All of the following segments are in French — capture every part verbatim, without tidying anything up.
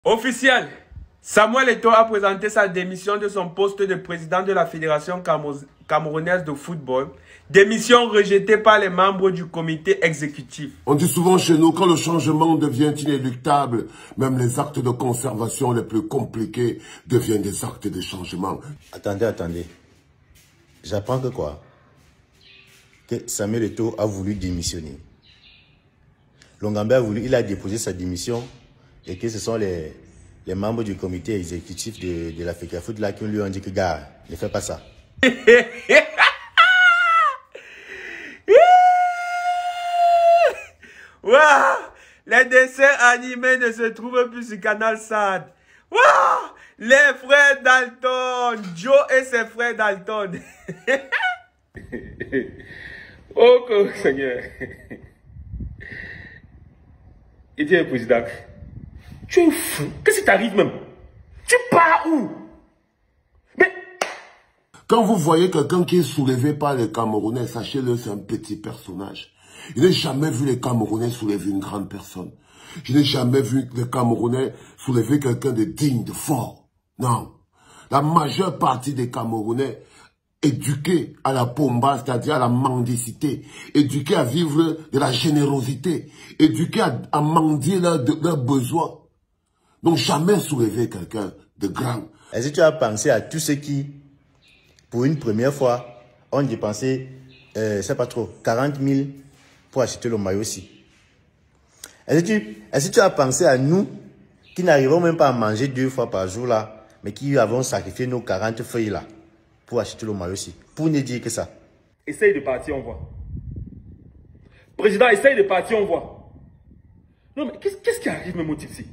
Officiel, Samuel Eto'o a présenté sa démission de son poste de président de la Fédération camerounaise de football. Démission rejetée par les membres du comité exécutif. On dit souvent chez nous, quand le changement devient inéluctable, même les actes de conservation les plus compliqués deviennent des actes de changement. Attendez, attendez. J'apprends que quoi? Que Samuel Eto'o a voulu démissionner. Longambe a voulu, il a déposé sa démission et que ce sont les, les membres du comité exécutif de, de la FECAFOOT là qui lui ont dit que gars, ne fais pas ça. Wow, les dessins animés ne se trouvent plus sur Canal Sad. Wow, les frères Dalton, Joe et ses frères Dalton. Oh, Seigneur. Il dit, président, tu es fou. Qu'est-ce qui t'arrive même? Tu pars où? Mais... Quand vous voyez quelqu'un qui est soulevé par les Camerounais, sachez-le, c'est un petit personnage. Je n'ai jamais vu les Camerounais soulever une grande personne. Je n'ai jamais vu les Camerounais soulever quelqu'un de digne, de fort. Non. La majeure partie des Camerounais éduqués à la pomba, c'est-à-dire à la mendicité, éduqués à vivre de la générosité, éduqués à, à mendier leurs leur besoins. Donc jamais soulever quelqu'un de grand. Est-ce que tu as pensé à tous ceux qui, pour une première fois, ont dépensé, euh, c'est pas trop, quarante mille pour acheter le maillot aussi? Est-ce que, tu, est-ce que tu as pensé à nous qui n'arrivons même pas à manger deux fois par jour là, mais qui avons sacrifié nos quarante feuilles là pour acheter le maillot aussi? Pour ne dire que ça. Essaye de partir, on voit. Président, essaye de partir, on voit. Non, mais qu'est-ce qu'est-ce qui arrive, même au Tipsy?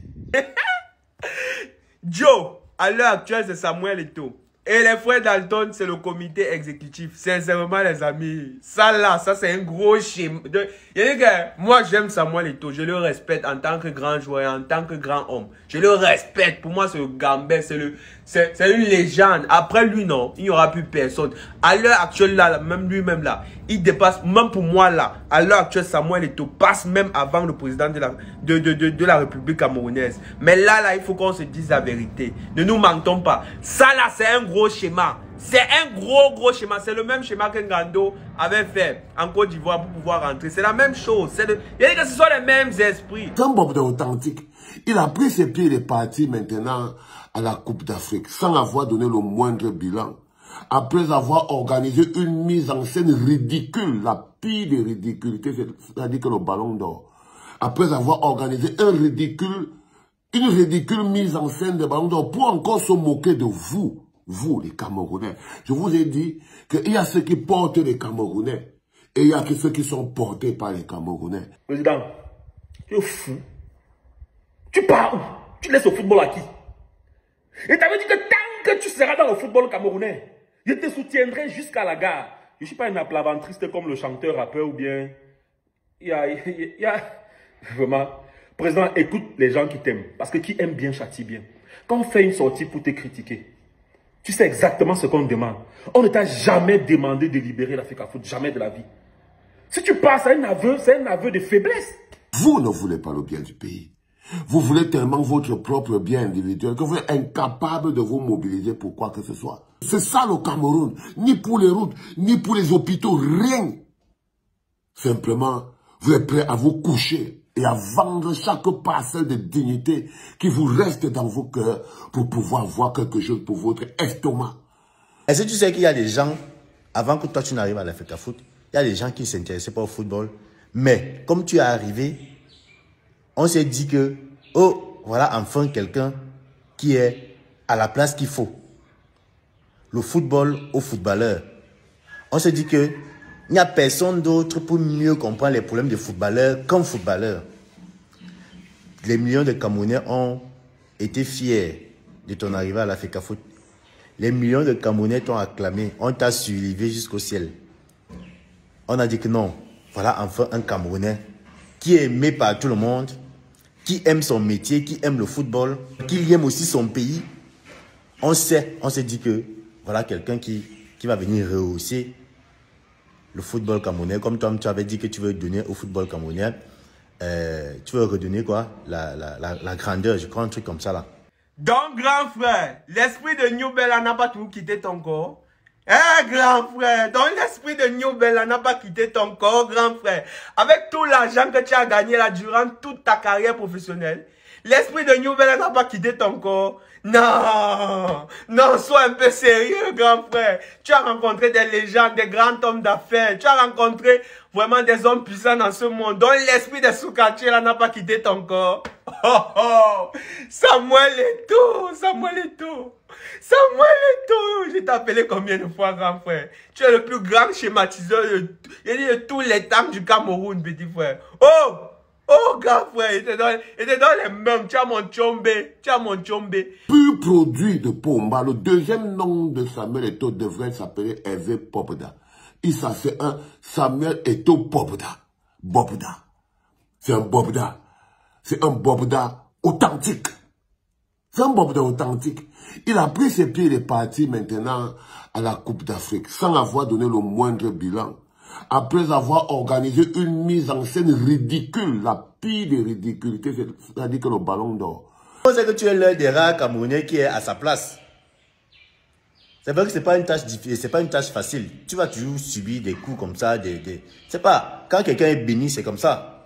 Joe, à l'heure actuelle, c'est Samuel Eto'o. Et les frères Dalton, c'est le comité exécutif. Sincèrement, les amis, ça là, ça c'est un gros schéma. De... Moi, j'aime Samuel Eto'o. Je le respecte en tant que grand joueur, en tant que grand homme. Je le respecte. Pour moi, c'est le Gambais, c'est le, c'est une légende. Après lui, non, il n'y aura plus personne. À l'heure actuelle, là, même lui-même là, il dépasse, même pour moi là, à l'heure actuelle, Samuel Eto'o passe même avant le président de la, de, de, de, de la République camerounaise. Mais là, là, il faut qu'on se dise la vérité. Ne nous mentons pas. Ça là, c'est un gros schéma. C'est un gros gros schéma. C'est le même schéma que Ngando avait fait en Côte d'Ivoire pour pouvoir rentrer. C'est la même chose. Le... Il y a que ce sont les mêmes esprits. C'est un Bob d'authentique. Il a pris ses pieds et est parti maintenant à la Coupe d'Afrique sans avoir donné le moindre bilan. Après avoir organisé une mise en scène ridicule, la pire des ridiculités, c'est-à-dire que le ballon d'or. Après avoir organisé un ridicule, une ridicule mise en scène de ballon d'or pour encore se moquer de vous. Vous, les Camerounais, je vous ai dit qu'il y a ceux qui portent les Camerounais et il y a ceux qui sont portés par les Camerounais. Président, tu es fou. Tu pars où? Tu laisses le football à qui? Et t'avais dit que tant que tu seras dans le football camerounais, je te soutiendrai jusqu'à la gare. Je ne suis pas une aplaventriste comme le chanteur rappeur ou bien... Il y a... Il y a... Vraiment... Président, écoute les gens qui t'aiment. Parce que qui aime bien châtie bien. Quand on fait une sortie pour te critiquer, tu sais exactement ce qu'on demande. On ne t'a jamais demandé de libérer la FECAFOOT, jamais de la vie. Si tu passes à un aveu, c'est un aveu de faiblesse. Vous ne voulez pas le bien du pays. Vous voulez tellement votre propre bien individuel que vous êtes incapable de vous mobiliser pour quoi que ce soit. C'est ça le Cameroun. Ni pour les routes, ni pour les hôpitaux, rien. Simplement, vous êtes prêts à vous coucher et à vendre chaque parcelle de dignité qui vous reste dans vos cœurs pour pouvoir voir quelque chose pour votre estomac. Est-ce que tu sais qu'il y a des gens, avant que toi tu n'arrives à la FECAFOOT, il y a des gens qui ne s'intéressaient pas au football. Mais comme tu es arrivé, on s'est dit que, oh, voilà enfin quelqu'un qui est à la place qu'il faut. Le football aux footballeurs. On s'est dit que il n'y a personne d'autre pour mieux comprendre les problèmes des footballeurs qu'un footballeur. Les millions de Camerounais ont été fiers de ton arrivée à la FECAFOOT. Les millions de Camerounais t'ont acclamé, on t'a suivi jusqu'au ciel. On a dit que non, voilà enfin un Camerounais qui est aimé par tout le monde, qui aime son métier, qui aime le football, qui aime aussi son pays. On sait, on s'est dit que voilà quelqu'un qui, qui va venir rehausser le football camerounais, comme toi tu avais dit que tu veux donner au football camerounais euh, tu veux redonner quoi la, la, la, la grandeur, je crois, un truc comme ça là. Donc, grand frère, l'esprit de New Bella n'a pas tout quitté ton corps. Eh, grand frère, donc l'esprit de New Bella n'a pas quitté ton corps, grand frère. Avec tout l'argent que tu as gagné là durant toute ta carrière professionnelle, l'esprit de New Bella n'a pas quitté ton corps. Non, non, sois un peu sérieux, grand frère. Tu as rencontré des légendes, des grands hommes d'affaires. Tu as rencontré vraiment des hommes puissants dans ce monde. Donc l'esprit de Soukati là n'a pas quitté ton corps. Oh, oh, Samuel Eto'o, Samuel Eto'o, Samuel Eto'o. Je t'ai appelé combien de fois, grand frère? Tu es le plus grand schématiseur de, de tous les temps du Cameroun, petit frère. Oh! Oh, grand frère, il était dans, il était dans les mêmes. Tu as mon tchombe. Tu as mon tchombe. Pur produit de Pomba. Le deuxième nom de Samuel Eto'o devrait s'appeler Hervé Popda. Il ça c'est un Samuel Eto'o Popda. Bobda. C'est un Bobda. C'est un Bobda authentique. C'est un Bobda authentique. Il a pris ses pieds et est parti maintenant à la Coupe d'Afrique sans avoir donné le moindre bilan. Après avoir organisé une mise en scène ridicule, la pire des ridiculités, c'est-à-dire que le ballon d'or. C'est que tu es l'un des rares Camerounais qui est à sa place. C'est vrai que c'est pas une tâche difficile, c'est pas une tâche facile. Tu vas toujours subir des coups comme ça, des, des... c'est pas, quand quelqu'un est béni, c'est comme ça.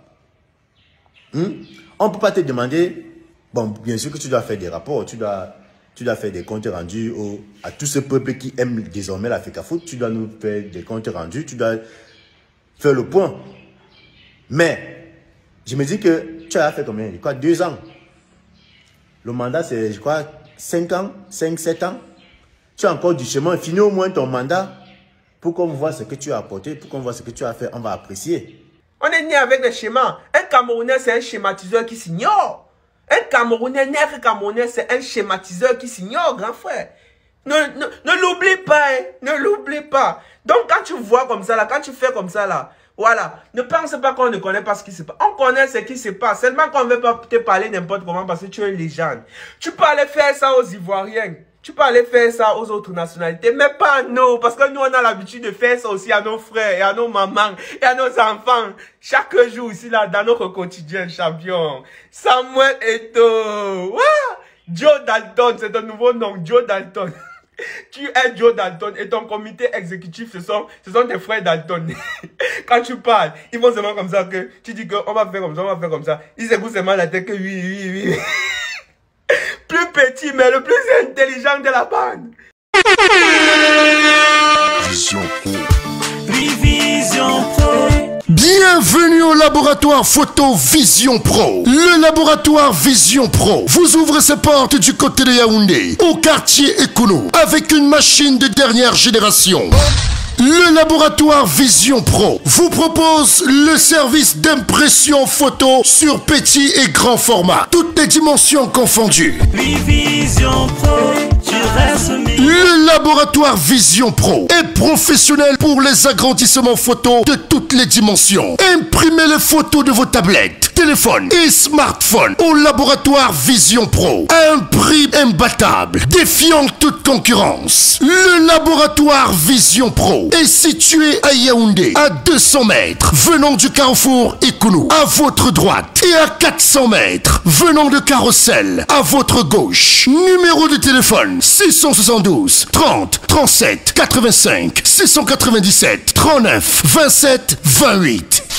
Hmm? On peut pas te demander, bon, bien sûr que tu dois faire des rapports, tu dois, tu dois faire des comptes rendus au, à tout ce peuple qui aime désormais l'Africa Foot, tu dois nous faire des comptes rendus, tu dois faire le point. Mais, je me dis que tu as fait combien? Je crois deux ans. Le mandat, c'est, je crois, cinq ans, cinq, sept ans. Tu as encore du chemin. Finis au moins ton mandat pour qu'on voit ce que tu as apporté, pour qu'on voit ce que tu as fait. On va apprécier. On est né avec des schémas. Un Camerounais, c'est un schématiseur qui s'ignore. Un Camerounais, né avec Camerounais, c'est un schématiseur qui s'ignore, grand frère. Ne, ne, ne l'oublie pas, hein. Ne l'oublie pas. Donc, quand tu vois comme ça, là, quand tu fais comme ça, là, voilà, ne pense pas qu'on ne connaît pas ce qui se passe. On connaît ce qui se passe. Seulement qu'on ne veut pas te parler n'importe comment parce que tu es une légende. Tu peux aller faire ça aux Ivoiriens. Tu peux aller faire ça aux autres nationalités. Mais pas à nous. Parce que nous, on a l'habitude de faire ça aussi à nos frères et à nos mamans et à nos enfants. Chaque jour ici, là, dans notre quotidien, champion. Samuel Eto'o. Ah! Joe Dalton, c'est ton nouveau nom. Joe Dalton. Tu es Joe Dalton et ton comité exécutif, ce sont, ce sont tes frères Dalton. Quand tu parles, ils vont seulement comme ça que tu dis qu'on va faire comme ça, on va faire comme ça. Ils écoutent seulement la tête que oui, oui, oui. Plus petit, mais le plus intelligent de la bande. Vision Pro. Vision Pro. Bienvenue au laboratoire photo Vision Pro. Le laboratoire Vision Pro vous ouvre ses portes du côté de Yaoundé, au quartier Ekounou, avec une machine de dernière génération. Le laboratoire Vision Pro vous propose le service d'impression photo sur petit et grand format, toutes les dimensions confondues. Vision Pro, tu restes mieux. Le laboratoire Vision Pro est professionnel pour les agrandissements photos de toutes les dimensions. Imprimez les photos de vos tablettes, téléphones et smartphones au laboratoire Vision Pro à un prix imbattable, défiant toute concurrence. Le laboratoire Vision Pro est situé à Yaoundé, à deux cents mètres, venant du carrefour Ekounou, à votre droite, et à quatre cents mètres, venant de Carrousel, à votre gauche. Numéro de téléphone six cent soixante-douze, trente, trente-sept, quatre-vingt-cinq, six cent quatre-vingt-dix-sept, trente-neuf, vingt-sept, vingt-huit.